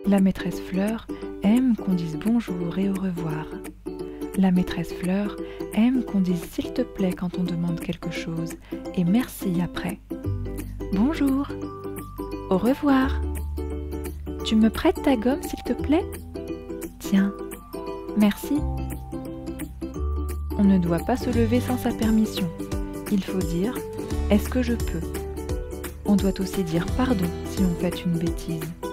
La maîtresse Fleur aime qu'on dise bonjour et au revoir. La maîtresse Fleur aime qu'on dise s'il te plaît quand on demande quelque chose et merci après. Bonjour. Au revoir. Tu me prêtes ta gomme s'il te plaît? Tiens. Merci. On ne doit pas se lever sans sa permission. Il faut dire « Est-ce que je peux ?» On doit aussi dire pardon si on fait une bêtise.